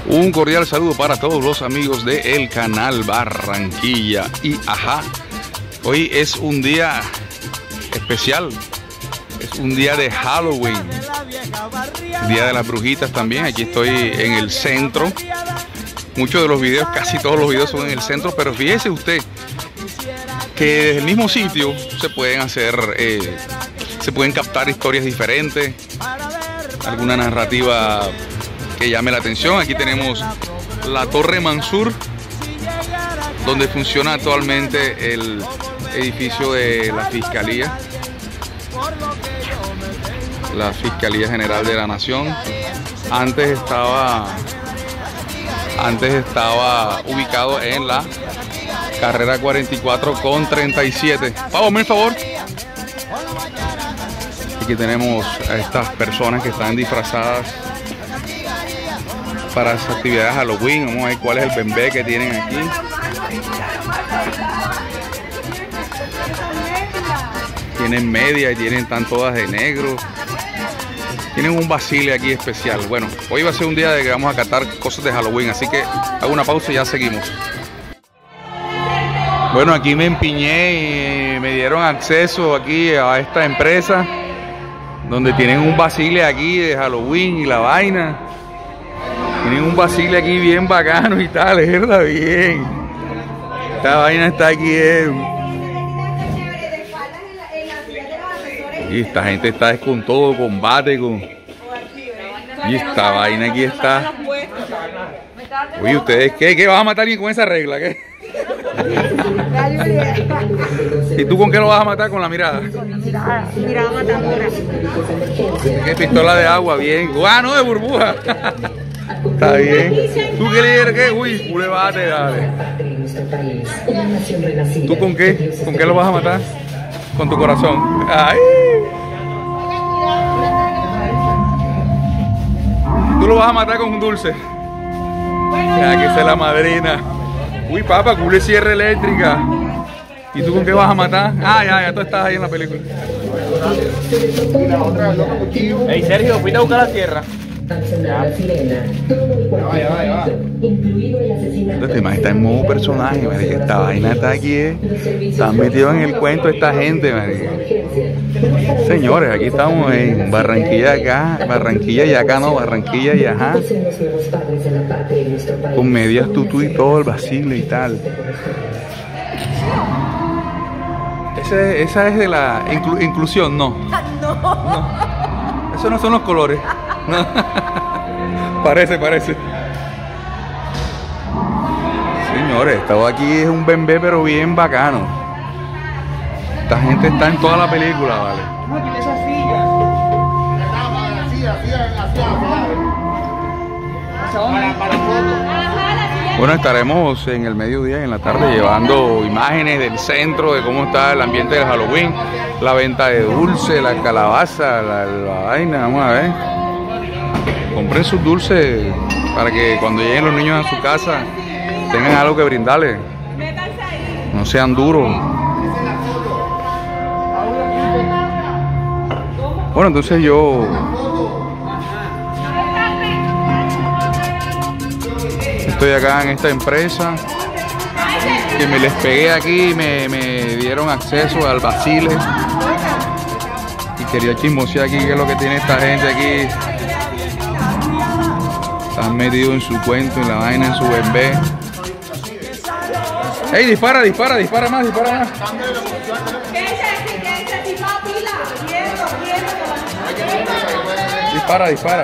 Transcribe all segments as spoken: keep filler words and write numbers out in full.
Un cordial saludo para todos los amigos de El Canal Barranquilla y Ajá. Hoy es un día especial, es un día de Halloween, Día de las Brujitas también. Aquí estoy en el centro. Muchos de los videos, casi todos los videos son en el centro, pero fíjese usted que desde el mismo sitio se pueden hacer, eh, se pueden captar historias diferentes, alguna narrativa que llame la atención. Aquí tenemos la Torre Mansur, donde funciona actualmente el edificio de la Fiscalía, la Fiscalía General de la Nación. Antes estaba, antes estaba ubicado en la carrera cuarenta y cuatro con treinta y siete. Pavo, por favor. Aquí tenemos a estas personas que están disfrazadas para las actividades de Halloween. Vamos a ver cuál es el bembé que tienen aquí. Tienen media y tienen, están todas de negro. Tienen un basile aquí especial. Bueno, hoy va a ser un día de que vamos a catar cosas de Halloween, así que hago una pausa y ya seguimos. Bueno, aquí me empiñé y me dieron acceso aquí a esta empresa donde tienen un basile aquí de Halloween y la vaina. Tienen un basile aquí bien bacano y tal, es verdad, bien. Esta vaina está aquí. Eh. Y esta gente está con todo, combate, con... Y esta vaina aquí está. Oye, ¿ustedes qué? ¿Qué vas a matar alguien con esa regla? ¿Qué? ¿Y tú con qué lo vas a matar? ¿Con la mirada? Con la mirada, mirada matadora. ¿Qué? Pistola de agua, bien. ¡Ah, no, de burbuja! Está bien. ¿Tú qué le qué? Uy, culebate, dale. ¿Tú con qué? ¿Con qué lo vas a matar? Con tu corazón. ¡Ay! ¿Tú lo vas a matar con un dulce? Ya, que esa es la madrina. Uy, papá, cule sierra eléctrica. ¿Y tú con qué vas a matar? Ah, ya, ya tú estás ahí en la película. Ey, Sergio, fuiste a buscar la sierra. Este man está en modo personaje, marica. Esta vaina está aquí, eh. Están metidos en el cuento esta gente, marica. Señores, aquí estamos en Barranquilla acá, Barranquilla y acá no, Barranquilla y Ajá. Con medias tutú y todo, el basile y tal. Ese, esa es de la inclu, inclusión, no. No. No. Esos no son los colores. No. Parece, parece. Señores, estaba aquí, es un bembé pero bien bacano. Esta gente está en toda la película, ¿vale? No tiene esa silla. Bueno, estaremos en el mediodía y en la tarde llevando imágenes del centro, de cómo está el ambiente del Halloween, la venta de dulce, la calabaza, la, la vaina. Vamos a ver. Compren sus dulces para que cuando lleguen los niños a su casa tengan algo que brindarles. No sean duros. Bueno, entonces yo estoy acá en esta empresa que me les pegué aquí, me, me dieron acceso al basile y quería chismosear aquí qué es lo que tiene esta gente aquí. Están metidos en su cuento, en la vaina, en su bembé. ¡Ey, dispara, dispara, dispara más, dispara más! Dispara, dispara.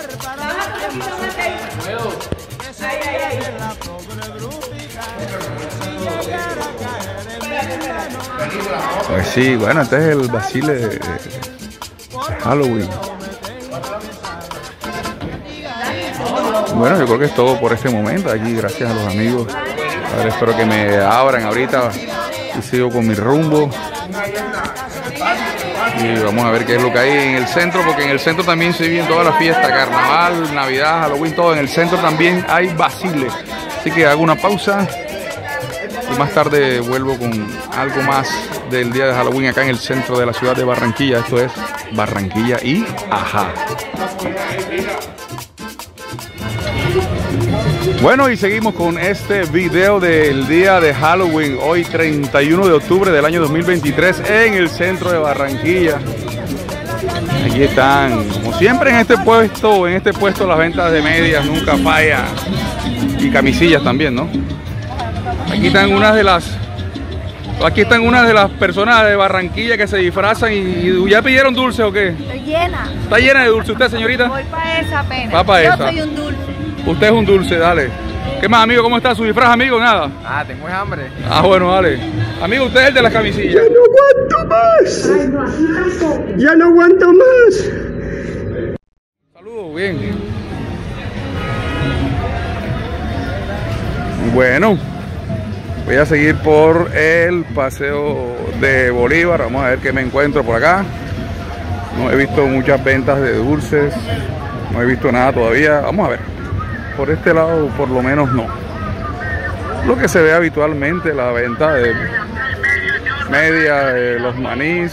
Pues sí, bueno, este es el basile de, de Halloween. Bueno, yo creo que es todo por este momento aquí, gracias a los amigos. A ver, espero que me abran ahorita y sigo con mi rumbo. Y vamos a ver qué es lo que hay en el centro, porque en el centro también se viven todas las fiestas, carnaval, navidad, Halloween, todo. En el centro también hay basile. Así que hago una pausa y más tarde vuelvo con algo más del día de Halloween acá en el centro de la ciudad de Barranquilla. Esto es Barranquilla y Ajá. Bueno, y seguimos con este video del día de Halloween, hoy treinta y uno de octubre del año dos mil veintitrés en el centro de Barranquilla. Aquí están, como siempre en este puesto, en este puesto las ventas de medias nunca fallan, y camisillas también, ¿no? Aquí están unas de las, aquí están unas de las personas de Barranquilla que se disfrazan y, y ¿ya pidieron dulce o qué? Estoy llena. ¿Está llena de dulce usted, señorita? Voy para esa pena. Va para Yo esa. soy un dulce. Usted es un dulce, dale. ¿Qué más, amigo? ¿Cómo está su disfraz, amigo? Nada. Ah, tengo hambre. Ah, bueno, dale. Amigo, usted es el de las camisillas. ¡Ya no aguanto más! ¡Ya no aguanto más! Saludos, bien. Bueno, voy a seguir por el paseo de Bolívar. Vamos a ver qué me encuentro por acá. No he visto muchas ventas de dulces. No he visto nada todavía. Vamos a ver. Por este lado, por lo menos no. Lo que se ve habitualmente, la venta de media, de los manís.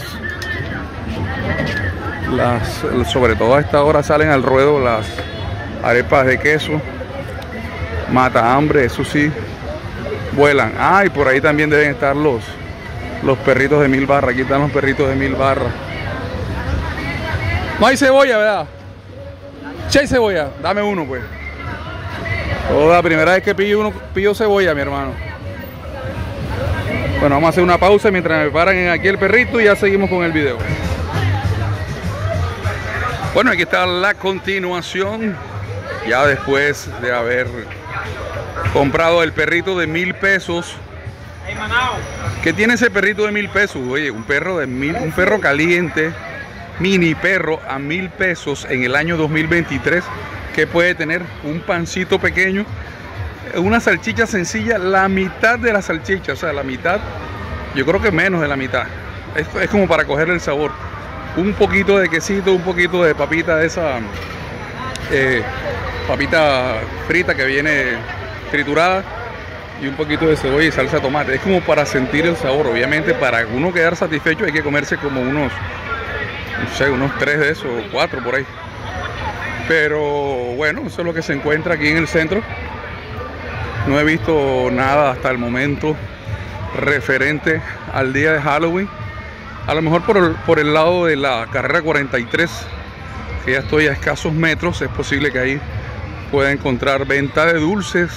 Las, sobre todo a esta hora salen al ruedo las arepas de queso. Mata hambre, eso sí, vuelan. Ah, y por ahí también deben estar los, los perritos de mil barras. Aquí están los perritos de mil barras. No hay cebolla, ¿verdad? ¿Sí hay cebolla? Dame uno, pues. Oh, la primera vez que pillo, uno, pillo cebolla, mi hermano. Bueno, vamos a hacer una pausa mientras me paran aquí el perrito y ya seguimos con el video. Bueno, aquí está la continuación. Ya después de haber comprado el perrito de mil pesos. ¿Qué tiene ese perrito de mil pesos? Oye, un perro de mil, un perro caliente, mini perro a mil pesos en el año dos mil veintitrés. ¿Qué puede tener? Un pancito pequeño, una salchicha sencilla, la mitad de la salchicha, o sea, la mitad, yo creo que menos de la mitad. Esto es como para cogerle el sabor. Un poquito de quesito, un poquito de papita de esa, eh, papita frita que viene triturada, y un poquito de cebolla y salsa de tomate. Es como para sentir el sabor. Obviamente, para uno quedar satisfecho hay que comerse como unos, no sé, unos tres de esos, o cuatro por ahí. Pero bueno, eso es lo que se encuentra aquí en el centro. No he visto nada hasta el momento referente al día de Halloween. A lo mejor por el, por el lado de la carrera cuarenta y tres, que ya estoy a escasos metros, es posible que ahí pueda encontrar venta de dulces,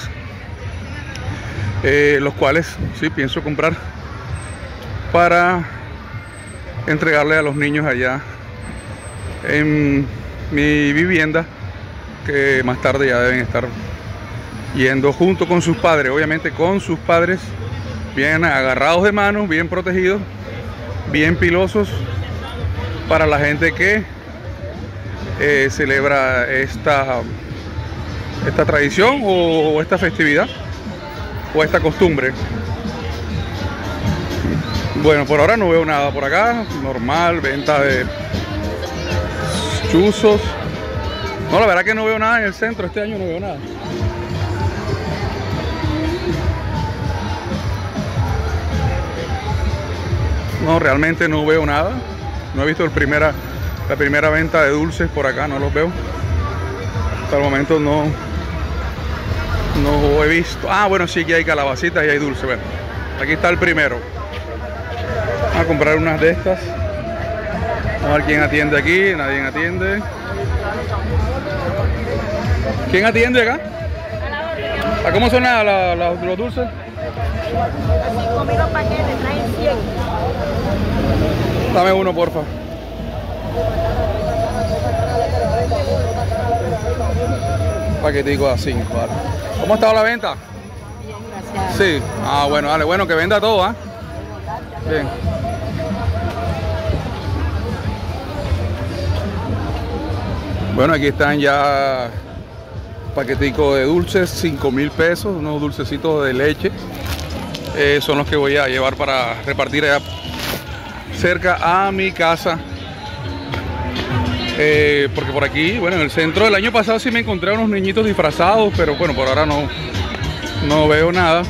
eh, los cuales sí pienso comprar para entregarle a los niños allá en mi vivienda, que más tarde ya deben estar yendo junto con sus padres, obviamente con sus padres, bien agarrados de manos, bien protegidos, bien pilosos, para la gente que eh, celebra esta, esta tradición o, o esta festividad o esta costumbre. Bueno, por ahora no veo nada por acá, normal, venta de chuzos. No, la verdad que no veo nada en el centro, este año no veo nada. No, realmente no veo nada. No he visto el primera, la primera venta de dulces por acá, no los veo. Hasta el momento no, no he visto. Ah, bueno, sí que hay calabacitas y hay dulce. Bueno, aquí está el primero. Vamos a comprar unas de estas. Vamos a ver quién atiende aquí. Nadie atiende. ¿Quién atiende acá? ¿A cómo son la, la, la, los dulces? cinco mil paquetes, traen cien. Dame uno, porfa. Paquetico a cinco, vale. ¿Cómo ha estado la venta? Bien, gracias. Sí. Ah, bueno, dale, bueno, que venda todo, ¿ah? ¿eh? Bien. Bueno, aquí están ya paqueticos de dulces, cinco mil pesos, unos dulcecitos de leche. Eh, son los que voy a llevar para repartir allá cerca a mi casa. Eh, porque por aquí, bueno, en el centro del año pasado sí me encontré unos niñitos disfrazados, pero bueno, por ahora no, no veo nada.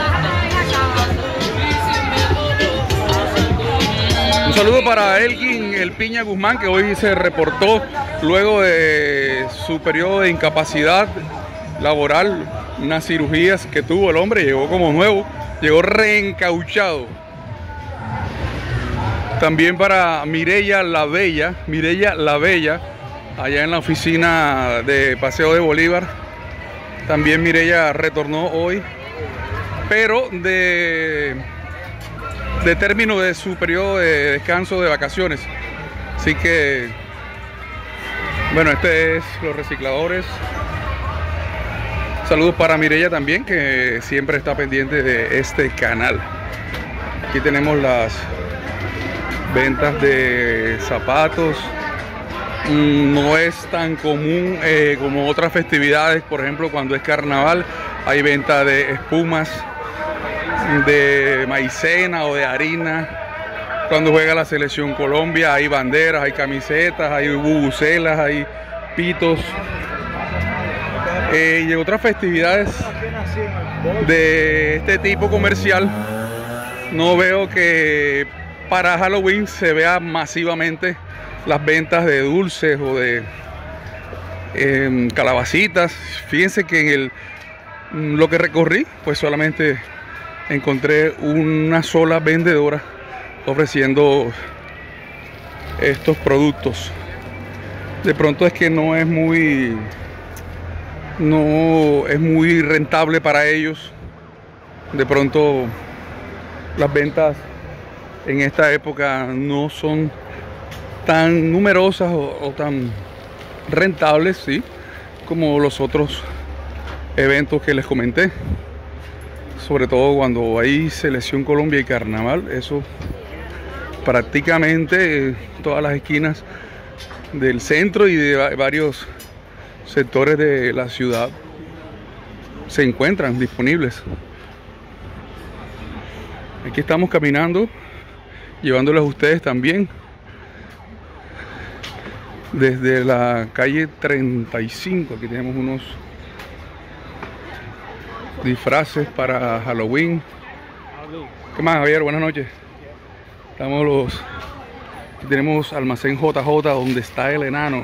Un saludo para Elkin el Piña Guzmán, que hoy se reportó luego de su periodo de incapacidad laboral, unas cirugías que tuvo el hombre, llegó como nuevo, llegó reencauchado. También para Mireya La Bella, Mireya La Bella, allá en la oficina de Paseo de Bolívar. También Mireya retornó hoy, pero de, de término de su periodo de descanso de vacaciones. Así que, bueno, este es Los Recicladores. Saludos para Mireya también, que siempre está pendiente de este canal. Aquí tenemos las ventas de zapatos. No es tan común eh, como otras festividades, por ejemplo cuando es carnaval hay venta de espumas, de maicena o de harina. Cuando juega la selección Colombia hay banderas, hay camisetas, hay bubucelas, hay pitos. Eh, y otras festividades de este tipo comercial no veo que para Halloween se vea masivamente las ventas de dulces o de eh, calabacitas. Fíjense que en el lo que recorrí, pues solamente encontré una sola vendedora ofreciendo estos productos. De pronto es que no es muy no es muy rentable para ellos. De pronto las ventas en esta época no son tan numerosas o, o tan rentables, sí, como los otros eventos que les comenté, sobre todo cuando hay selección Colombia y carnaval. Eso prácticamente eh, todas las esquinas del centro y de varios sectores de la ciudad se encuentran disponibles. Aquí estamos caminando, llevándoles a ustedes también desde la calle treinta y cinco. Aquí tenemos unos disfraces para Halloween. ¿Qué más, Javier? Buenas noches. Estamos los aquí tenemos Almacén J J, donde está el enano.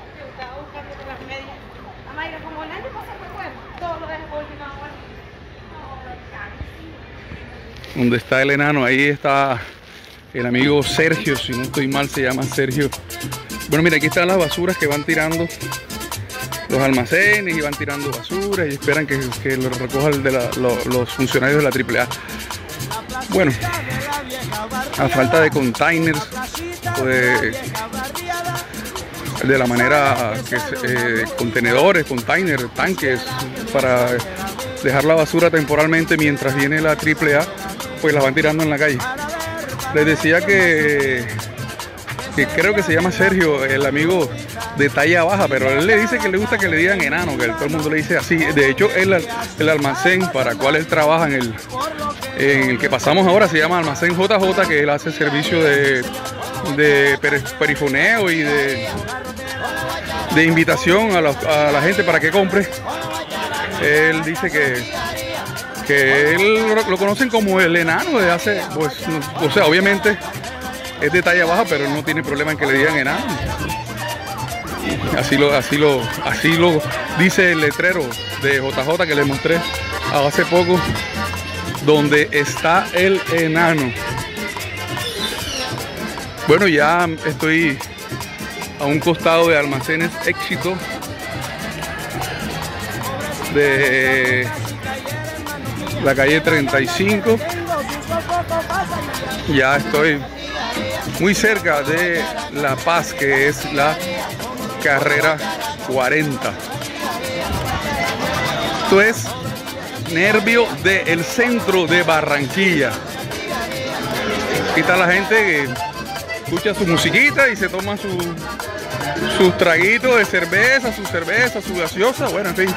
Donde está el enano, ahí está el amigo Sergio, si no estoy mal se llama Sergio. Bueno, mira, aquí están las basuras que van tirando los almacenes y van tirando basura y esperan que, que lo recojan de la, lo, los funcionarios de la triple A. Bueno, a falta de containers o de, de la manera que eh, contenedores, containers, tanques para dejar la basura temporalmente mientras viene la triple A, pues la van tirando en la calle. Les decía que, que creo que se llama Sergio, el amigo de talla baja, pero él le dice que le gusta que le digan enano, que todo el mundo le dice así. De hecho, el, el almacén para el cual él trabaja en el, en el que pasamos ahora se llama Almacén J J, que él hace servicio de, de perifoneo y de, de invitación a la, a la gente para que compre. Él dice que que él lo conocen como el enano de hace, pues, o sea, obviamente es de talla baja, pero no tiene problema en que le digan enano. Así lo, así lo, así lo dice el letrero de J J que les mostré hace poco, donde está el enano. Bueno, ya estoy a un costado de Almacenes Éxito, de la calle treinta y cinco. Ya estoy muy cerca de La Paz, que es la carrera cuarenta. Esto es nervio del centro de Barranquilla. Aquí está la gente que escucha su musiquita y se toma su, sus traguitos de cerveza, su cerveza, su gaseosa, bueno, en fin.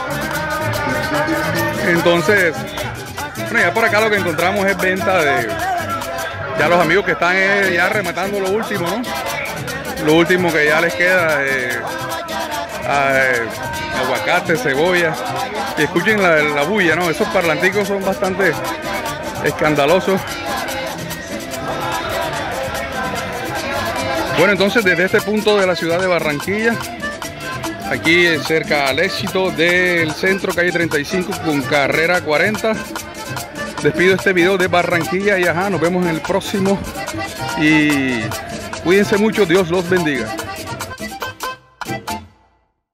Entonces, bueno, ya por acá lo que encontramos es venta de ya los amigos que están eh, ya rematando lo último, ¿no? Lo último que ya les queda, eh, eh, aguacate, cebolla. Y escuchen la, la bulla, ¿no? Esos parlanticos son bastante escandalosos. Bueno, entonces desde este punto de la ciudad de Barranquilla, aquí cerca al éxito del centro, calle treinta y cinco con carrera cuarenta, despido este video de Barranquilla y ajá, nos vemos en el próximo y cuídense mucho, Dios los bendiga.